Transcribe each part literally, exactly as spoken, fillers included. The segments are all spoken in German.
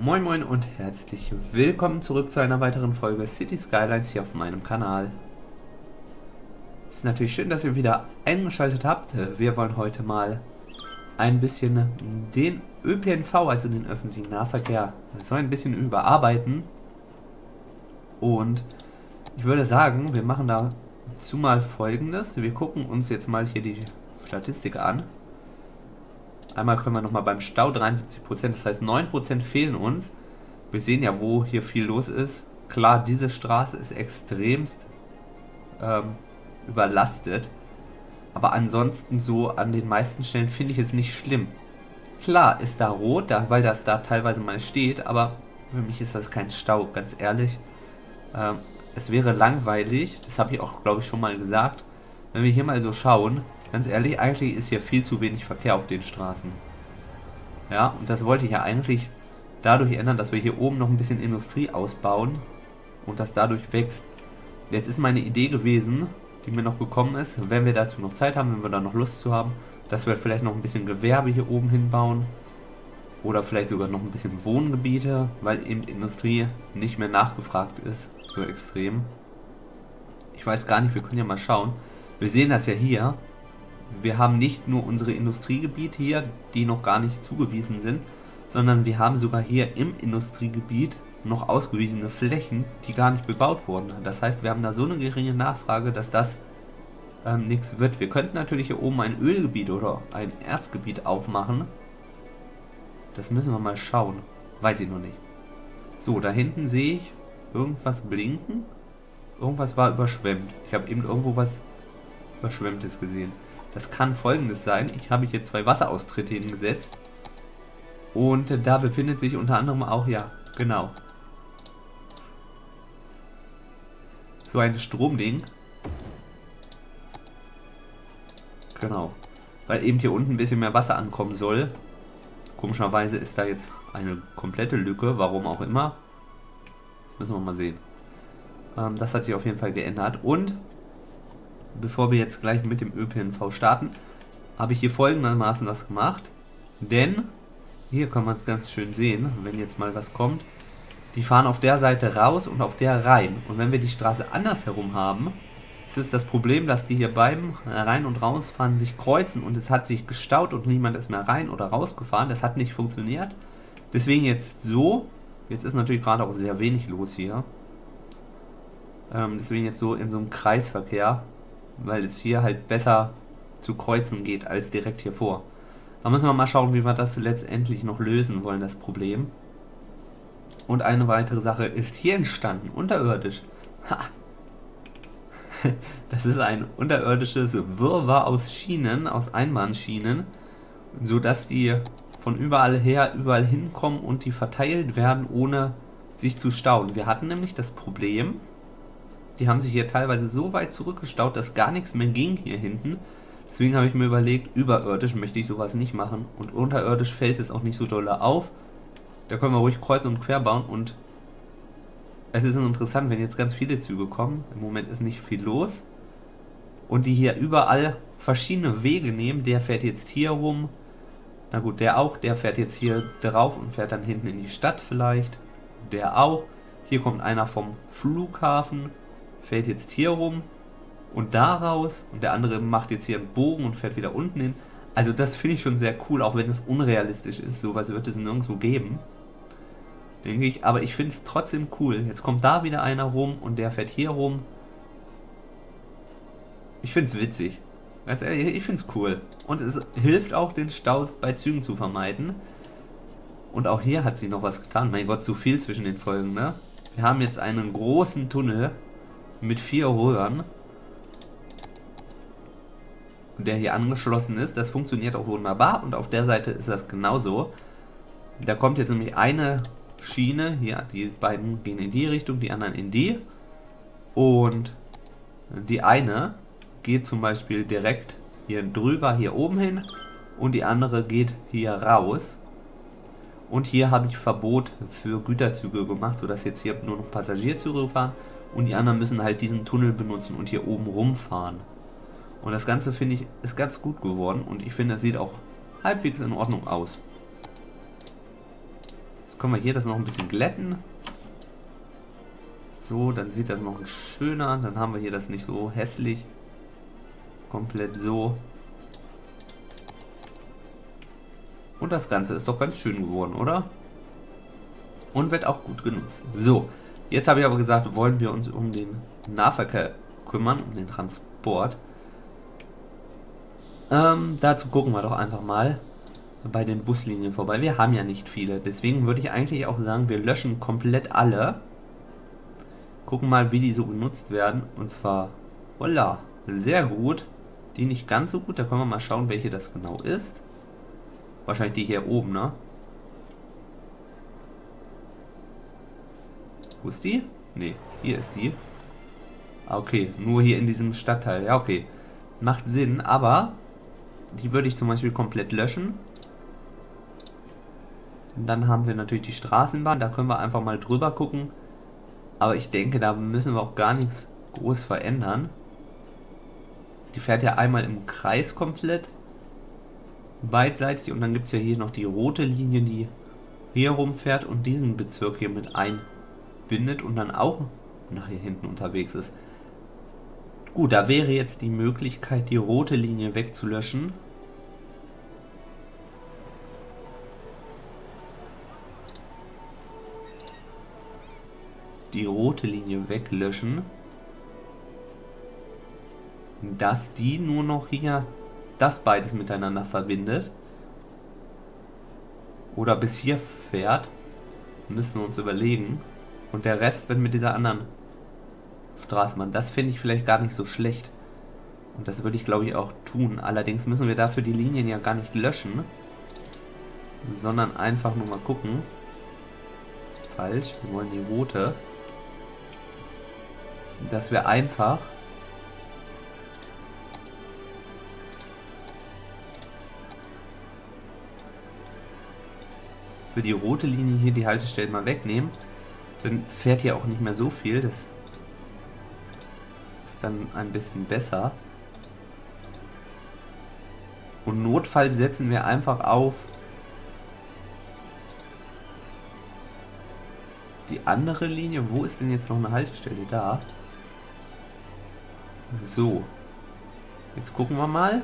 Moin Moin und herzlich willkommen zurück zu einer weiteren Folge City Skylines hier auf meinem Kanal. Es ist natürlich schön, dass ihr wieder eingeschaltet habt. Wir wollen heute mal ein bisschen den Ö P N V, also den öffentlichen Nahverkehr, so ein bisschen überarbeiten. Und ich würde sagen, wir machen dazu mal Folgendes. Wir gucken uns jetzt mal hier die Statistik an. Einmal können wir nochmal beim Stau dreiundsiebzig Prozent, das heißt neun Prozent fehlen uns. Wir sehen ja, wo hier viel los ist. Klar, diese Straße ist extremst ähm, überlastet. Aber ansonsten so an den meisten Stellen finde ich es nicht schlimm. Klar ist da rot, da, weil das da teilweise mal steht, aber für mich ist das kein Stau, ganz ehrlich. Ähm, es wäre langweilig, das habe ich auch, glaube ich, schon mal gesagt, wenn wir hier mal so schauen. Ganz ehrlich, eigentlich ist hier viel zu wenig Verkehr auf den Straßen. Ja, und das wollte ich ja eigentlich dadurch ändern, dass wir hier oben noch ein bisschen Industrie ausbauen und das dadurch wächst. Jetzt ist meine Idee gewesen, die mir noch gekommen ist, wenn wir dazu noch Zeit haben, wenn wir da noch Lust zu haben, dass wir vielleicht noch ein bisschen Gewerbe hier oben hinbauen oder vielleicht sogar noch ein bisschen Wohngebiete, weil eben Industrie nicht mehr nachgefragt ist, so extrem. Ich weiß gar nicht, wir können ja mal schauen. Wir sehen das ja hier. Wir haben nicht nur unsere Industriegebiete hier, die noch gar nicht zugewiesen sind, sondern wir haben sogar hier im Industriegebiet noch ausgewiesene Flächen, die gar nicht bebaut wurden. Das heißt, wir haben da so eine geringe Nachfrage, dass das ähm, nichts wird. Wir könnten natürlich hier oben ein Ölgebiet oder ein Erzgebiet aufmachen. Das müssen wir mal schauen. Weiß ich noch nicht. So, da hinten sehe ich irgendwas blinken. Irgendwas war überschwemmt. Ich habe eben irgendwo was Überschwemmtes gesehen. Das kann Folgendes sein. Ich habe hier zwei Wasseraustritte hingesetzt. Und da befindet sich unter anderem auch, ja, genau, so ein Stromding. Genau. Weil eben hier unten ein bisschen mehr Wasser ankommen soll. Komischerweise ist da jetzt eine komplette Lücke. Warum auch immer. Müssen wir mal sehen. Ähm, das hat sich auf jeden Fall geändert. Und bevor wir jetzt gleich mit dem Ö P N V starten, habe ich hier folgendermaßen das gemacht. Denn, hier kann man es ganz schön sehen, wenn jetzt mal was kommt. Die fahren auf der Seite raus und auf der rein. Und wenn wir die Straße andersherum haben, ist es das Problem, dass die hier beim Rein- und Rausfahren sich kreuzen und es hat sich gestaut und niemand ist mehr rein oder rausgefahren. Das hat nicht funktioniert. Deswegen jetzt so. Jetzt ist natürlich gerade auch sehr wenig los hier. Ähm, deswegen jetzt so in so einem Kreisverkehr, weil es hier halt besser zu kreuzen geht als direkt hier vor. Da müssen wir mal schauen, wie wir das letztendlich noch lösen wollen, das Problem. Und eine weitere Sache ist hier entstanden, unterirdisch. Ha. Das ist ein unterirdisches Wirrwarr aus Schienen, aus Einbahnschienen, sodass die von überall her, überall hinkommen und die verteilt werden, ohne sich zu stauen. Wir hatten nämlich das Problem, die haben sich hier teilweise so weit zurückgestaut, dass gar nichts mehr ging hier hinten. Deswegen habe ich mir überlegt, überirdisch möchte ich sowas nicht machen. Und unterirdisch fällt es auch nicht so doll auf. Da können wir ruhig kreuz und quer bauen. Und es ist interessant, wenn jetzt ganz viele Züge kommen. Im Moment ist nicht viel los. Und die hier überall verschiedene Wege nehmen. Der fährt jetzt hier rum. Na gut, der auch. Der fährt jetzt hier drauf und fährt dann hinten in die Stadt vielleicht. Der auch. Hier kommt einer vom Flughafen. Fährt jetzt hier rum und da raus und der andere macht jetzt hier einen Bogen und fährt wieder unten hin. Also das finde ich schon sehr cool, auch wenn es unrealistisch ist. Sowas wird es nirgendwo geben, denke ich. Aber ich finde es trotzdem cool. Jetzt kommt da wieder einer rum und der fährt hier rum. Ich finde es witzig. Ganz ehrlich, ich finde es cool. Und es hilft auch, den Stau bei Zügen zu vermeiden. Und auch hier hat sie noch was getan. Mein Gott, so viel zwischen den Folgen, ne? Wir haben jetzt einen großen Tunnel mit vier Röhren, der hier angeschlossen ist. Das funktioniert auch wunderbar und auf der Seite ist das genauso. Da kommt jetzt nämlich eine Schiene, hier, die beiden gehen in die Richtung, die anderen in die. Und die eine geht zum Beispiel direkt hier drüber, hier oben hin und die andere geht hier raus. Und hier habe ich Verbot für Güterzüge gemacht, sodass jetzt hier nur noch Passagierzüge fahren. Und die anderen müssen halt diesen Tunnel benutzen und hier oben rumfahren. Und das Ganze, finde ich, ist ganz gut geworden. Und ich finde, es sieht auch halbwegs in Ordnung aus. können wir hier das noch ein bisschen glätten. So, dann sieht das noch schöner. Dann haben wir hier das nicht so hässlich. Komplett so. Und das Ganze ist doch ganz schön geworden, oder? Und wird auch gut genutzt. So, jetzt habe ich aber gesagt, wollen wir uns um den Nahverkehr kümmern, um den Transport. Ähm, dazu gucken wir doch einfach mal bei den Buslinien vorbei. Wir haben ja nicht viele, deswegen würde ich eigentlich auch sagen, wir löschen komplett alle. Gucken mal, wie die so genutzt werden. Und zwar, voila, sehr gut. Die nicht ganz so gut, da können wir mal schauen, welche das genau ist. Wahrscheinlich die hier oben, ne? Wo ist die? Ne, hier ist die. Okay, nur hier in diesem Stadtteil. Ja, okay. Macht Sinn, aber die würde ich zum Beispiel komplett löschen. Und dann haben wir natürlich die Straßenbahn, da können wir einfach mal drüber gucken. Aber ich denke, da müssen wir auch gar nichts groß verändern. Die fährt ja einmal im Kreis komplett. Beidseitig. Und dann gibt es ja hier noch die rote Linie, die hier rumfährt und diesen Bezirk hier mit einbindet und dann auch nach hier hinten unterwegs ist. Gut, da wäre jetzt die Möglichkeit, die rote Linie wegzulöschen. Die rote Linie weglöschen. Dass die nur noch hier das beides miteinander verbindet. Oder bis hier fährt. Müssen wir uns überlegen. Und der Rest wird mit dieser anderen Straßenbahn. Das finde ich vielleicht gar nicht so schlecht. Und das würde ich glaube ich auch tun. Allerdings müssen wir dafür die Linien ja gar nicht löschen. Sondern einfach nur mal gucken. Falsch, wir wollen die rote. Dass wir einfach für die rote Linie hier die Haltestellen mal wegnehmen. Dann fährt hier auch nicht mehr so viel. Das ist dann ein bisschen besser. Und notfalls setzen wir einfach auf die andere Linie. Wo ist denn jetzt noch eine Haltestelle? Da. So. Jetzt gucken wir mal.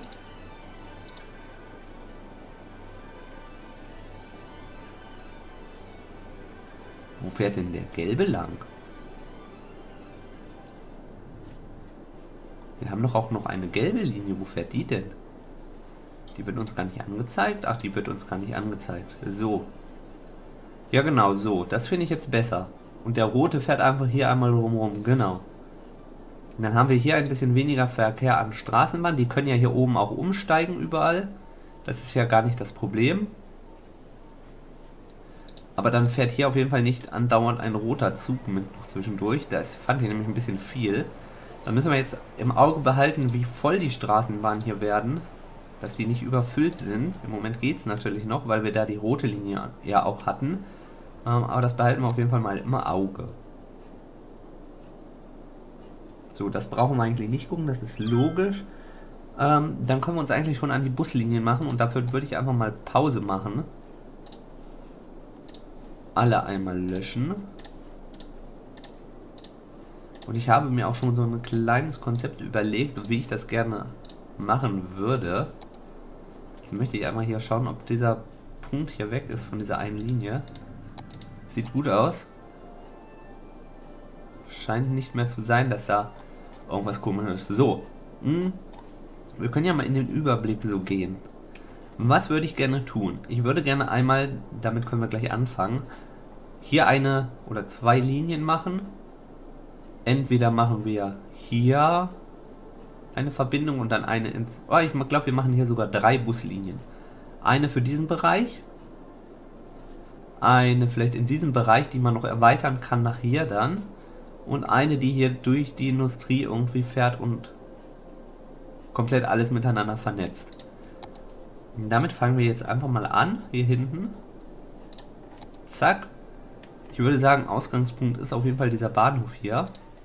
Wo fährt denn der gelbe lang? Wir haben doch auch noch eine gelbe Linie. Wo fährt die denn? Die wird uns gar nicht angezeigt. Ach, die wird uns gar nicht angezeigt. So. Ja, genau, so. Das finde ich jetzt besser. Und der rote fährt einfach hier einmal rumrum. Genau. Und dann haben wir hier ein bisschen weniger Verkehr an Straßenbahn. Die können ja hier oben auch umsteigen überall. Das ist ja gar nicht das Problem. Aber dann fährt hier auf jeden Fall nicht andauernd ein roter Zug mit noch zwischendurch. Das fand ich nämlich ein bisschen viel. Dann müssen wir jetzt im Auge behalten, wie voll die Straßenbahnen hier werden. Dass die nicht überfüllt sind. Im Moment geht es natürlich noch, weil wir da die rote Linie ja auch hatten. Ähm, aber das behalten wir auf jeden Fall mal im Auge. So, das brauchen wir eigentlich nicht gucken, das ist logisch. Ähm, dann können wir uns eigentlich schon an die Buslinien machen und dafür würde ich einfach mal Pause machen. Alle einmal löschen. Und ich habe mir auch schon so ein kleines Konzept überlegt, wie ich das gerne machen würde. Jetzt möchte ich einmal hier schauen, ob dieser Punkt hier weg ist von dieser einen Linie. Sieht gut aus. Scheint nicht mehr zu sein, dass da irgendwas komisches ist. So. Mh. Wir können ja mal in den Überblick so gehen. Was würde ich gerne tun? Ich würde gerne einmal, damit können wir gleich anfangen, hier eine oder zwei Linien machen. Entweder machen wir hier eine Verbindung und dann eine ins... Oh, ich glaube, wir machen hier sogar drei Buslinien. Eine für diesen Bereich. Eine vielleicht in diesem Bereich, die man noch erweitern kann nach hier dann. Und eine, die hier durch die Industrie irgendwie fährt und komplett alles miteinander vernetzt. Und damit fangen wir jetzt einfach mal an, hier hinten. Zack. Ich würde sagen, Ausgangspunkt ist auf jeden Fall dieser Bahnhof hier.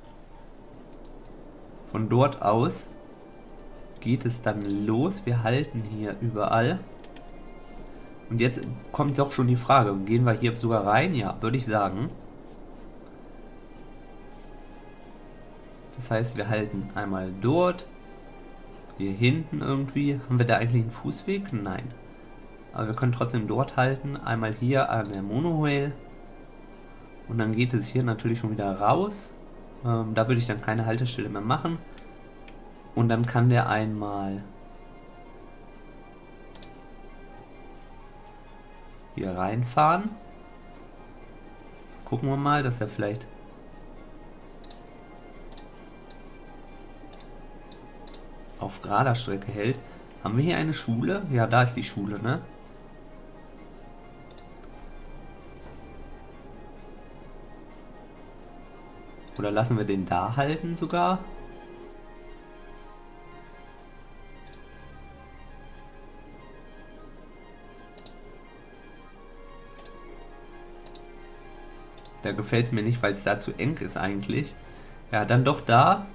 Von dort aus geht es dann los. Wir halten hier überall. Und jetzt kommt doch schon die Frage, gehen wir hier sogar rein? Ja, würde ich sagen. Das heißt, wir halten einmal dort, hier hinten irgendwie. Haben wir da eigentlich einen Fußweg? Nein. Aber wir können trotzdem dort halten, einmal hier an der Monorail. Und dann geht es hier natürlich schon wieder raus. Ähm, da würde ich dann keine Haltestelle mehr machen. Und dann kann der einmal hier reinfahren. Jetzt gucken wir mal, dass er vielleicht auf gerader Strecke hält. Haben wir hier eine Schule? Ja, da ist die Schule, ne? Oder lassen wir den da halten sogar? Da gefällt es mir nicht, weil es da zu eng ist eigentlich. Ja, dann doch da.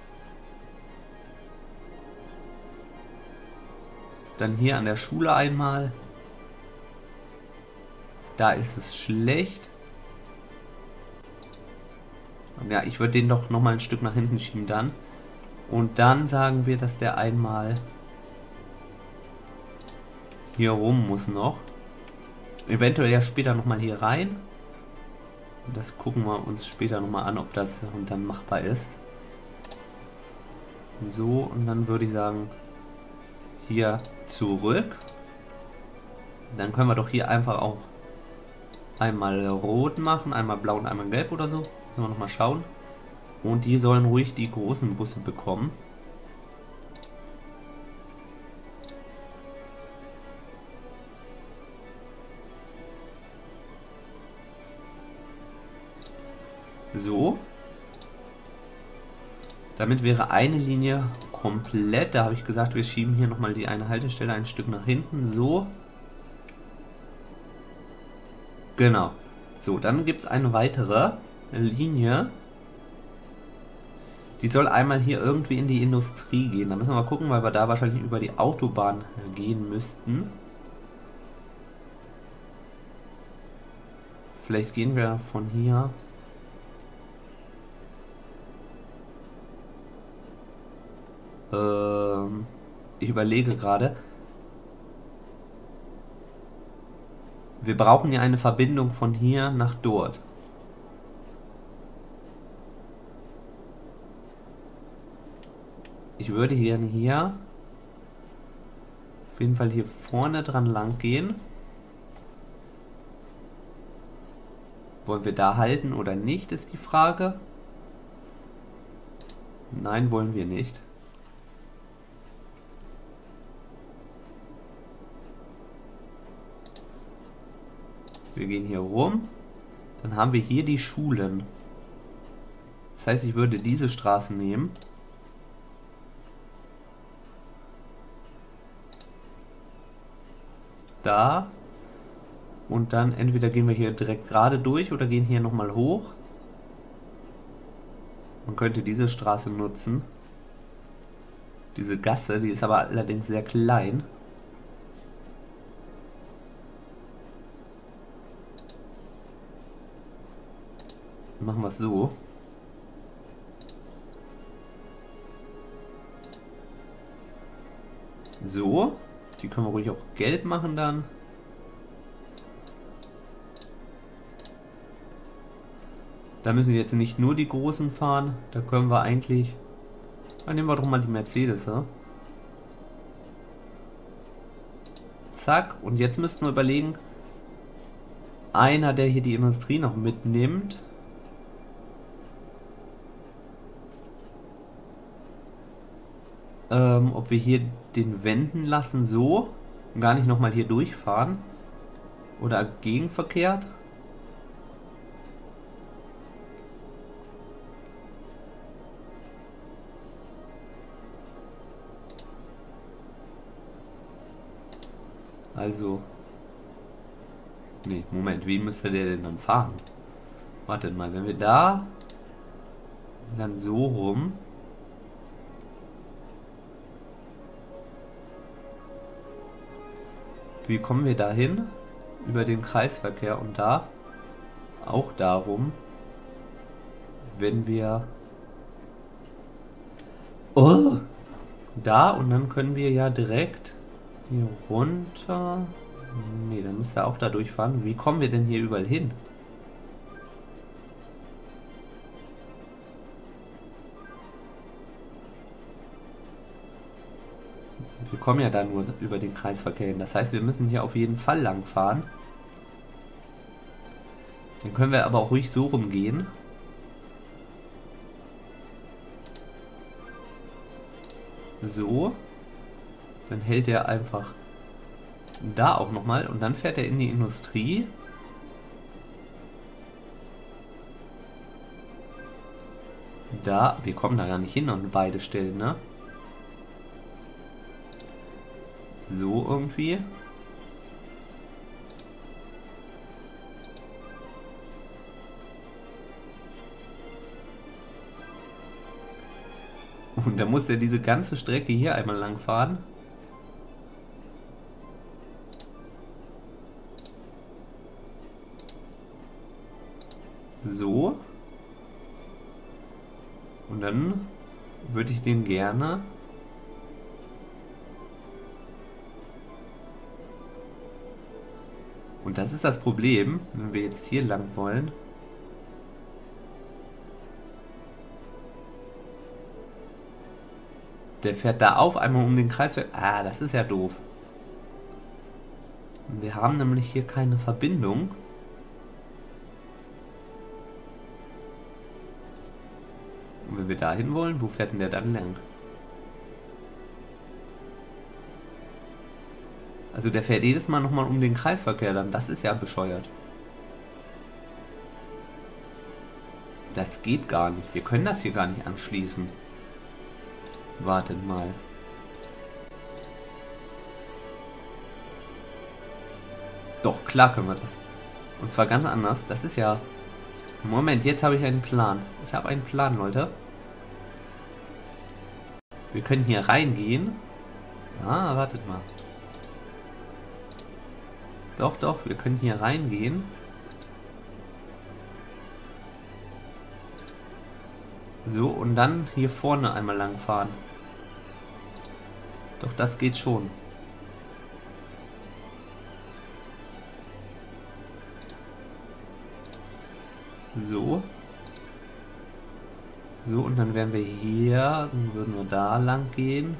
Dann hier an der Schule einmal. Da ist es schlecht. Ja, ich würde den doch nochmal ein Stück nach hinten schieben dann. Und dann sagen wir, dass der einmal hier rum muss noch. Eventuell ja später nochmal hier rein. Das gucken wir uns später nochmal an, ob das und dann machbar ist. So, und dann würde ich sagen, hier zurück. Dann können wir doch hier einfach auch einmal rot machen, einmal blau und einmal gelb oder so. Müssen wir nochmal schauen. Und die sollen ruhig die großen Busse bekommen. So. Damit wäre eine Linie komplett. Da habe ich gesagt, wir schieben hier nochmal die eine Haltestelle ein Stück nach hinten. So. Genau. So, dann gibt es eine weitere Linie. Die soll einmal hier irgendwie in die Industrie gehen. Da müssen wir mal gucken, weil wir da wahrscheinlich über die Autobahn gehen müssten. Vielleicht gehen wir von hier. Ähm, ich überlege gerade. Wir brauchen ja eine Verbindung von hier nach dort. Ich würde gerne hier auf jeden Fall hier vorne dran lang gehen. Wollen wir da halten oder nicht, ist die Frage. Nein, wollen wir nicht. Wir gehen hier rum. Dann haben wir hier die Schulen. Das heißt, ich würde diese Straße nehmen. Da. Und dann entweder gehen wir hier direkt gerade durch oder gehen hier nochmal hoch. Man könnte diese Straße nutzen. Diese Gasse, die ist aber allerdings sehr klein. Machen wir es so. So. Die können wir ruhig auch gelb machen dann. Da müssen jetzt nicht nur die Großen fahren. Da können wir eigentlich... Dann nehmen wir doch mal die Mercedes. Ja? Zack. Und jetzt müssten wir überlegen, einer, der hier die Industrie noch mitnimmt. Ähm, ob wir hier den wenden lassen so und gar nicht nochmal hier durchfahren. Oder gegenverkehrt. Also... Nee, Moment, wie müsste der denn dann fahren? Wartet mal, wenn wir da... Dann so rum... Wie kommen wir dahin? Über den Kreisverkehr und da auch darum, wenn wir oh, da und dann können wir ja direkt hier runter. Ne, dann müsste er auch da durchfahren. Wie kommen wir denn hier überall hin? Wir kommen ja da nur über den Kreisverkehr hin. Das heißt, wir müssen hier auf jeden Fall lang fahren. Dann können wir aber auch ruhig so rumgehen. So. Dann hält er einfach da auch nochmal und dann fährt er in die Industrie. Da, wir kommen da gar nicht hin an beide Stellen, ne? So irgendwie. Und da muss er diese ganze Strecke hier einmal lang fahren. So. Und dann würde ich den gerne und das ist das Problem, wenn wir jetzt hier lang wollen. Der fährt da auf einmal um den Kreis. Ah, das ist ja doof. Wir haben nämlich hier keine Verbindung. Und wenn wir dahin wollen, wo fährt denn der dann lang? Also der fährt jedes Mal nochmal um den Kreisverkehr dann. Das ist ja bescheuert. Das geht gar nicht. Wir können das hier gar nicht anschließen. Wartet mal. Doch, klar können wir das. Und zwar ganz anders. Das ist ja... Moment, jetzt habe ich einen Plan. Ich habe einen Plan, Leute. Wir können hier reingehen. Ah, wartet mal. Doch, doch, wir können hier reingehen. So, und dann hier vorne einmal lang fahren. Doch, das geht schon. So. So, und dann wären wir hier, dann würden wir da lang gehen.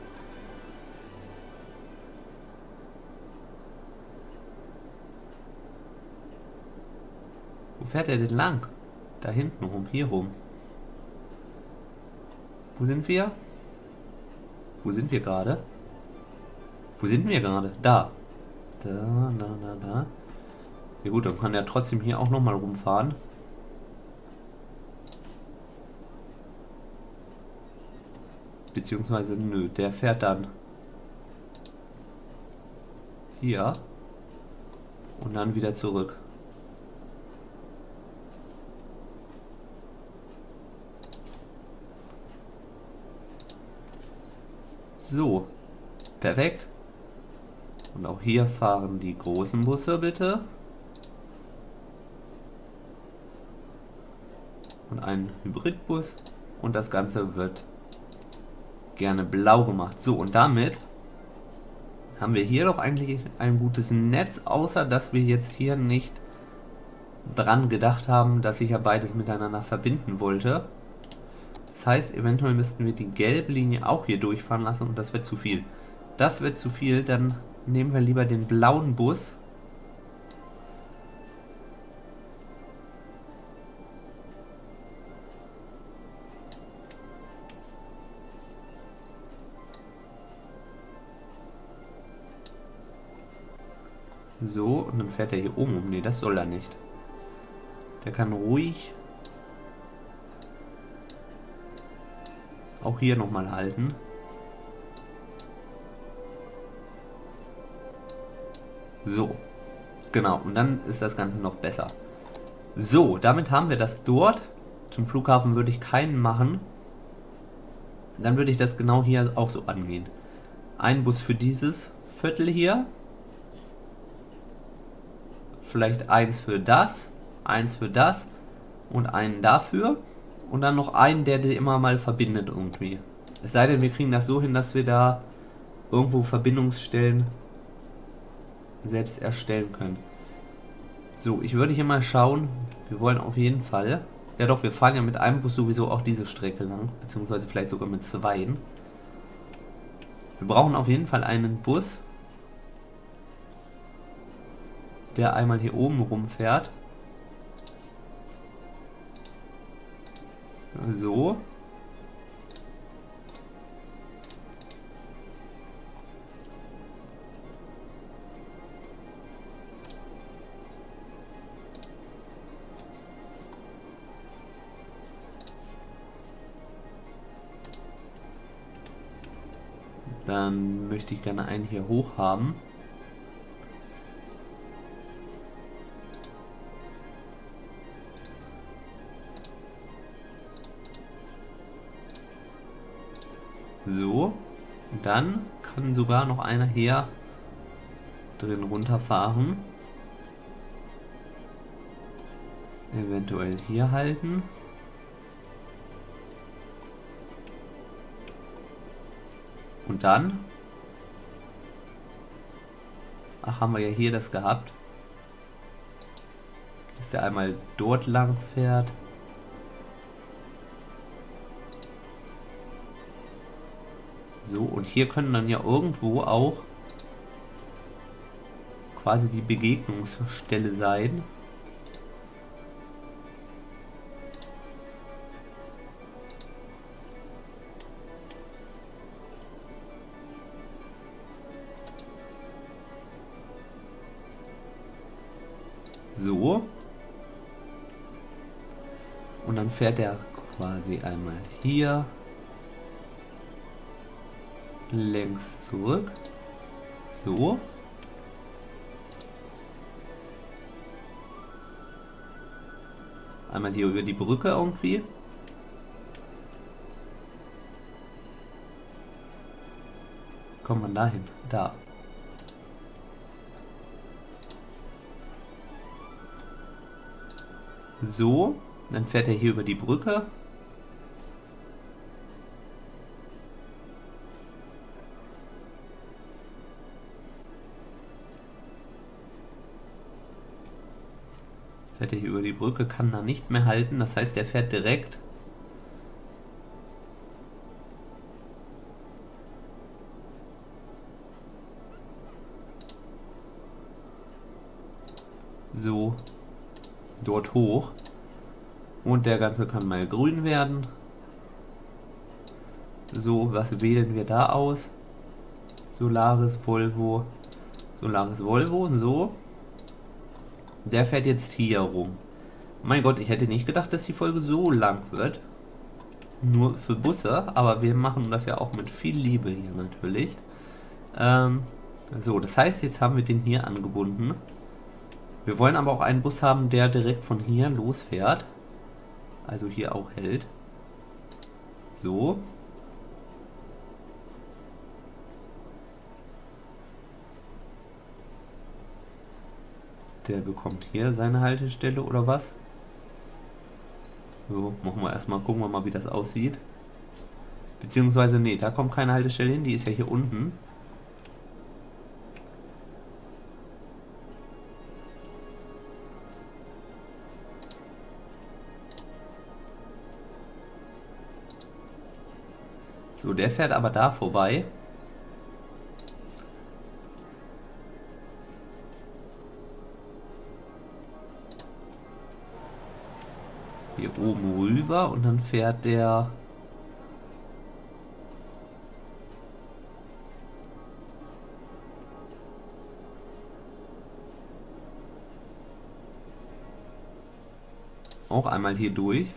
Wo fährt er denn lang? Da hinten rum, hier rum. Wo sind wir? Wo sind wir gerade? Wo sind wir gerade? Da. Da, da, da, da. Ja gut, dann kann er trotzdem hier auch nochmal rumfahren. Beziehungsweise, nö, der fährt dann hier und dann wieder zurück. So, perfekt. Und auch hier fahren die großen Busse bitte. Und ein Hybridbus. Und das Ganze wird gerne blau gemacht. So, und damit haben wir hier doch eigentlich ein gutes Netz, außer dass wir jetzt hier nicht dran gedacht haben, dass ich ja beides miteinander verbinden wollte. Das heißt, eventuell müssten wir die gelbe Linie auch hier durchfahren lassen und das wird zu viel. Das wird zu viel, dann nehmen wir lieber den blauen Bus. So, und dann fährt er hier oben um. Ne, das soll er nicht. Der kann ruhig auch hier nochmal halten. So, genau, und dann ist das Ganze noch besser. So, damit haben wir das dort. Zum Flughafen würde ich keinen machen. Dann würde ich das genau hier auch so angehen. Ein Bus für dieses Viertel hier. vielleicht eins für das, eins für das und einen dafür. Und dann noch einen, der die immer mal verbindet irgendwie. Es sei denn, wir kriegen das so hin, dass wir da irgendwo Verbindungsstellen selbst erstellen können. So, ich würde hier mal schauen. Wir wollen auf jeden Fall... Ja doch, wir fahren ja mit einem Bus sowieso auch diese Strecke lang. Beziehungsweise vielleicht sogar mit zweien. Wir brauchen auf jeden Fall einen Bus, der einmal hier oben rumfährt. So. Dann möchte ich gerne einen hier hoch haben. So. Und dann kann sogar noch einer hier drin runterfahren. Eventuell hier halten. Und dann, ach, haben wir ja hier das gehabt, dass der einmal dort lang fährt. So, und hier können dann ja irgendwo auch quasi die Begegnungsstelle sein. So. Und dann fährt er quasi einmal hier längs zurück. So. Einmal hier über die Brücke irgendwie. Kommt man dahin? Da. So, dann fährt er hier über die Brücke. Fährt er hier über die Brücke, kann da nicht mehr halten. Das heißt, er fährt direkt so dort hoch. Und der Ganze kann mal grün werden. So, was wählen wir da aus? Solaris Volvo. Solaris Volvo, so. Der fährt jetzt hier rum. Mein Gott, ich hätte nicht gedacht, dass die Folge so lang wird. Nur für Busse, aber wir machen das ja auch mit viel Liebe hier natürlich. Ähm, so, das heißt, jetzt haben wir den hier angebunden. Wir wollen aber auch einen Bus haben, der direkt von hier losfährt. Also hier auch hält. So. Der bekommt hier seine Haltestelle oder was? So, machen wir erstmal, gucken wir mal, wie das aussieht. Beziehungsweise, nee, da kommt keine Haltestelle hin, die ist ja hier unten. So, der fährt aber da vorbei. Hier oben rüber und dann fährt der auch einmal hier durch.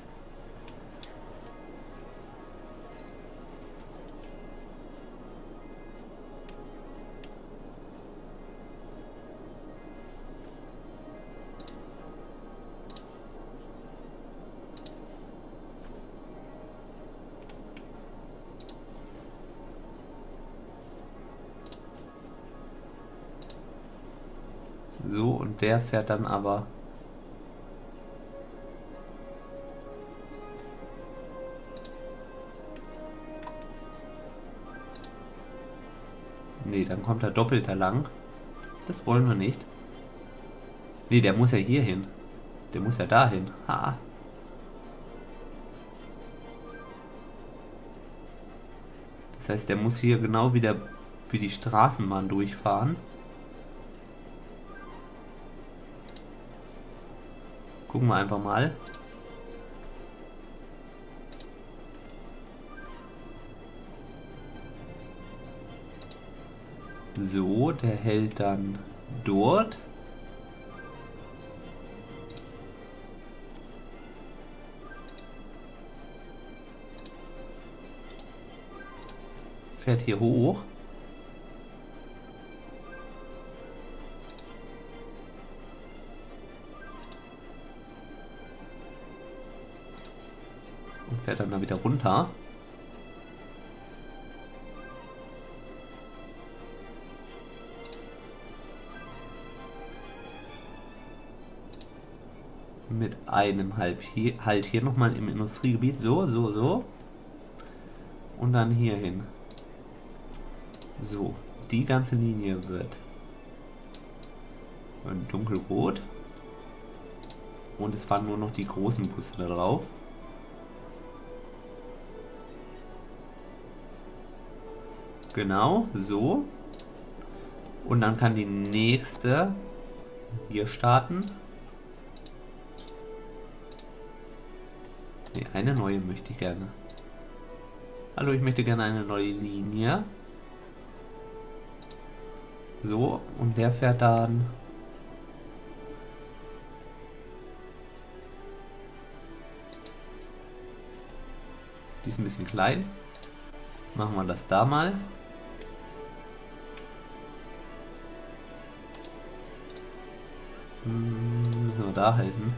So, und der fährt dann aber... Nee, dann kommt er doppelt da lang. Das wollen wir nicht. Nee, der muss ja hier hin. Der muss ja dahin. Ha. Das heißt, der muss hier genau wie, der, wie die Straßenbahn durchfahren. Gucken wir einfach mal. So, der hält dann dort. Fährt hier hoch. Und fährt dann da wieder runter. Mit einem Halt hier, halt hier nochmal im Industriegebiet. So, so, so. Und dann hier hin. So, die ganze Linie wird dunkelrot. Und es fahren nur noch die großen Busse da drauf. Genau, so. Und dann kann die nächste hier starten. Nee, eine neue möchte ich gerne. Hallo, ich möchte gerne eine neue Linie. So, und der fährt dann... Die ist ein bisschen klein. Machen wir das da mal. Hm, müssen wir da halten.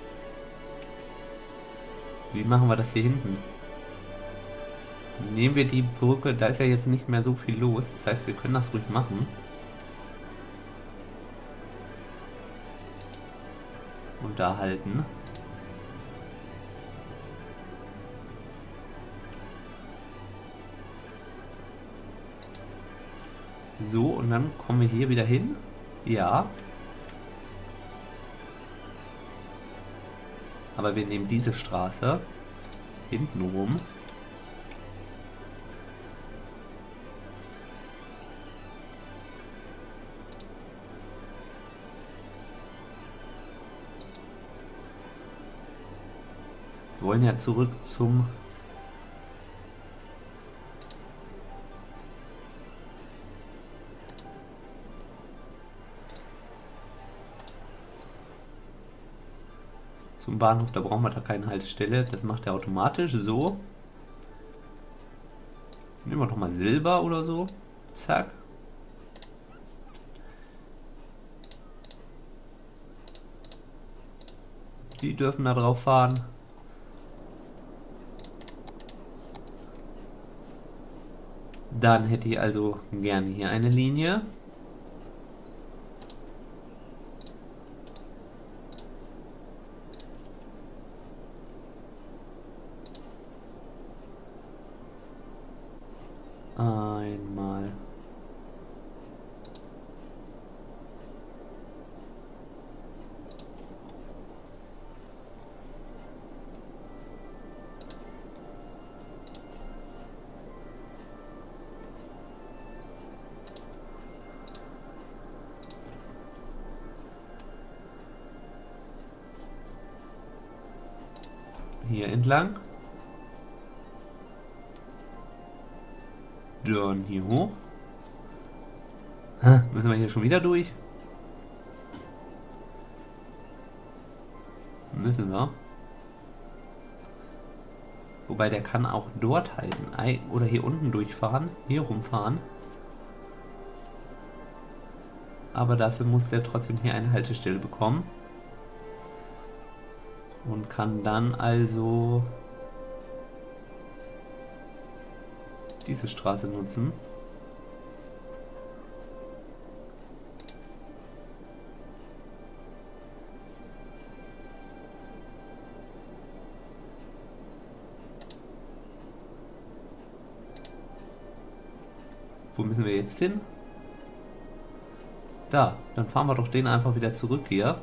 Wie machen wir das hier hinten? Nehmen wir die Brücke, da ist ja jetzt nicht mehr so viel los. Das heißt, wir können das ruhig machen. Und da halten. So, und dann kommen wir hier wieder hin. Ja. Aber wir nehmen diese Straße hinten rum. Wir wollen ja zurück zum... Zum Bahnhof, da brauchen wir da keine Haltestelle. Das macht er automatisch. So. Nehmen wir doch mal Silber oder so. Zack. Die dürfen da drauf fahren. Dann hätte ich also gerne hier eine Linie. Einmal. Hier entlang. Dann hier hoch. Hä? Müssen wir hier schon wieder durch? Müssen wir. Wobei der kann auch dort halten. Oder hier unten durchfahren. Hier rumfahren. Aber dafür muss der trotzdem hier eine Haltestelle bekommen. Und kann dann also diese Straße nutzen. Wo müssen wir jetzt hin? Da, dann fahren wir doch den einfach wieder zurück hier.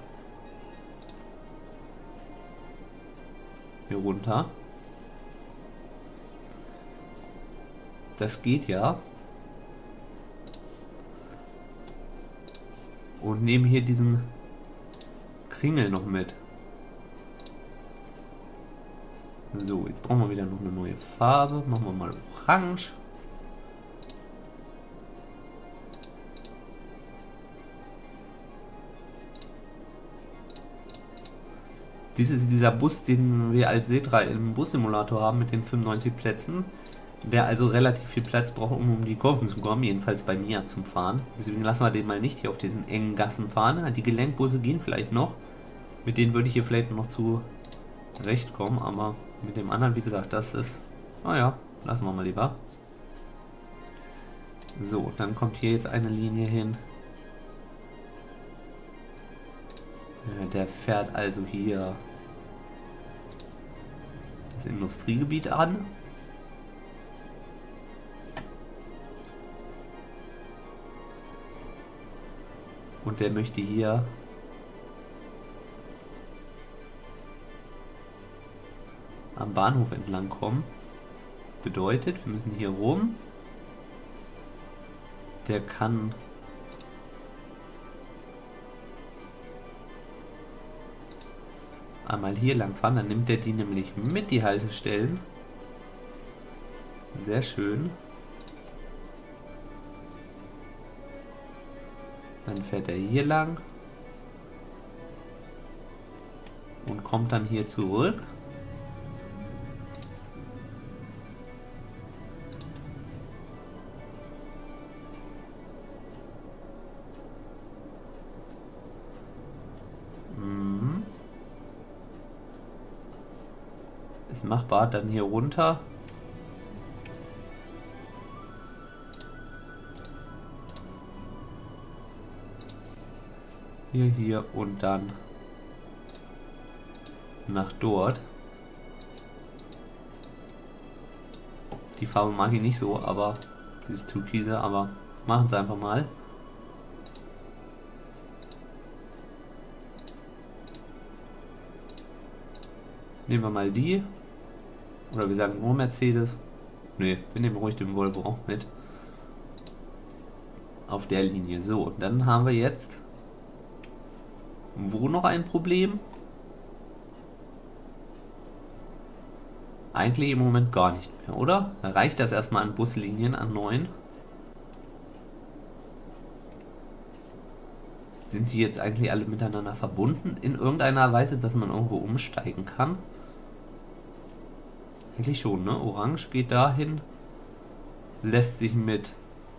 Hier runter. Das geht ja. Und nehmen hier diesen Kringel noch mit. So, jetzt brauchen wir wieder noch eine neue Farbe. Machen wir mal orange. Dies ist dieser Bus, den wir als Setra im Bus-Simulator haben mit den fünfundneunzig Plätzen. Der also relativ viel Platz braucht, um um die Kurven zu kommen, jedenfalls bei mir zum Fahren. Deswegen lassen wir den mal nicht hier auf diesen engen Gassen fahren. Die Gelenkbusse gehen vielleicht noch. Mit denen würde ich hier vielleicht noch zurechtkommen, aber mit dem anderen, wie gesagt, das ist... Naja, lassen wir mal lieber. So, dann kommt hier jetzt eine Linie hin. Der fährt also hier das Industriegebiet an. Und der möchte hier am Bahnhof entlang kommen. Bedeutet, wir müssen hier rum. Der kann einmal hier lang fahren, dann nimmt er die nämlich mit, die Haltestellen. Sehr schön. Dann fährt er hier lang und kommt dann hier zurück. Mhm. Ist machbar, dann hier runter. Hier, hier und dann nach dort. Die Farbe mag ich nicht so, aber dieses Türkise, aber machen es einfach mal. Nehmen wir mal die. Oder wir sagen nur Mercedes. Ne, wir nehmen ruhig den Volvo auch mit. Auf der Linie. So, und dann haben wir jetzt wo noch ein Problem? Eigentlich im Moment gar nicht mehr, oder? Da reicht das erstmal an Buslinien, an neuen. Sind die jetzt eigentlich alle miteinander verbunden? In irgendeiner Weise, dass man irgendwo umsteigen kann? Eigentlich schon, ne? Orange geht dahin. Lässt sich mit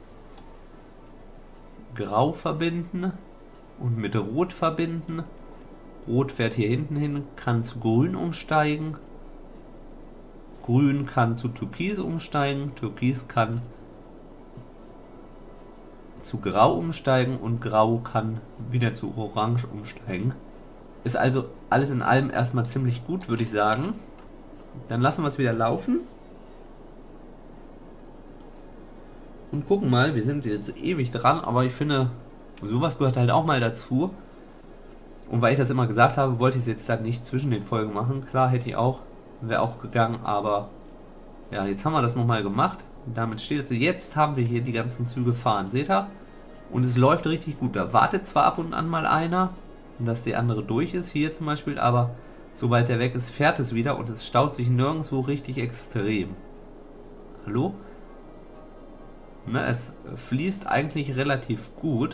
Grau verbinden. Und mit Rot verbinden. Rot fährt hier hinten hin, kann zu Grün umsteigen. Grün kann zu Türkis umsteigen. Türkis kann zu Grau umsteigen. Und Grau kann wieder zu Orange umsteigen. Ist also alles in allem erstmal ziemlich gut, würde ich sagen. Dann lassen wir es wieder laufen. Und gucken mal, wir sind jetzt ewig dran, aber ich finde... sowas gehört halt auch mal dazu. Und weil ich das immer gesagt habe, wollte ich es jetzt dann nicht zwischen den Folgen machen. Klar, hätte ich auch, wäre auch gegangen, aber ja, jetzt haben wir das nochmal gemacht. Damit steht es, jetzt haben wir hier die ganzen Züge fahren, seht ihr? Und es läuft richtig gut. Da wartet zwar ab und an mal einer, dass der andere durch ist, hier zum Beispiel, aber sobald der weg ist, fährt es wieder und es staut sich nirgendwo richtig extrem. Hallo? Ne, es fließt eigentlich relativ gut.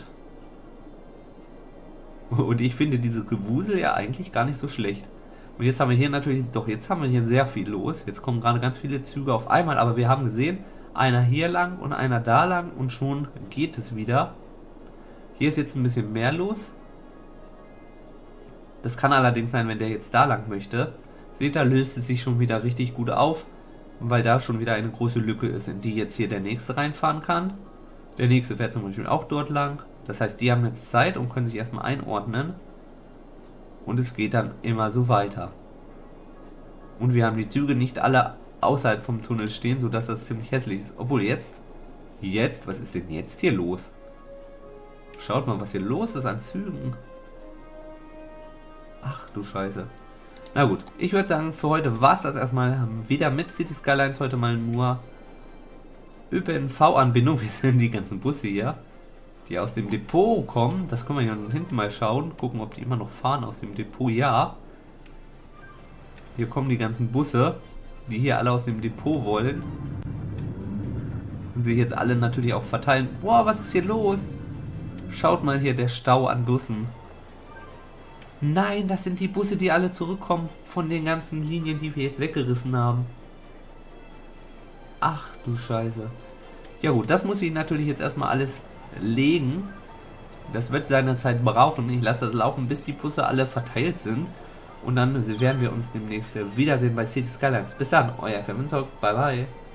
Und ich finde diese Gewusel ja eigentlich gar nicht so schlecht. Und jetzt haben wir hier natürlich, doch jetzt haben wir hier sehr viel los. Jetzt kommen gerade ganz viele Züge auf einmal, aber wir haben gesehen, einer hier lang und einer da lang und schon geht es wieder. Hier ist jetzt ein bisschen mehr los. Das kann allerdings sein, wenn der jetzt da lang möchte. Seht ihr, löst es sich schon wieder richtig gut auf, weil da schon wieder eine große Lücke ist, in die jetzt hier der nächste reinfahren kann. Der nächste fährt zum Beispiel auch dort lang. Das heißt, die haben jetzt Zeit und können sich erstmal einordnen. Und es geht dann immer so weiter. Und wir haben die Züge nicht alle außerhalb vom Tunnel stehen, sodass das ziemlich hässlich ist. Obwohl jetzt Jetzt? Was ist denn jetzt hier los? Schaut mal, was hier los ist an Zügen. Ach du Scheiße. Na gut, ich würde sagen, für heute war es das erstmal wieder mit City Skylines. Heute mal nur Ö P N V-Anbindung. Wie sind die ganzen Busse hier, die aus dem Depot kommen? Das können wir ja hinten mal schauen. Gucken, ob die immer noch fahren aus dem Depot. Ja. Hier kommen die ganzen Busse, die hier alle aus dem Depot wollen. Und sich jetzt alle natürlich auch verteilen. Boah, was ist hier los? Schaut mal hier, der Stau an Bussen. Nein, das sind die Busse, die alle zurückkommen von den ganzen Linien, die wir jetzt weggerissen haben. Ach du Scheiße. Ja gut, das muss ich natürlich jetzt erstmal alles legen. Das wird seine Zeit brauchen. Ich lasse das laufen, bis die Busse alle verteilt sind. Und dann werden wir uns demnächst wiedersehen bei City Skylines. Bis dann, euer Kevin Zock. Bye bye.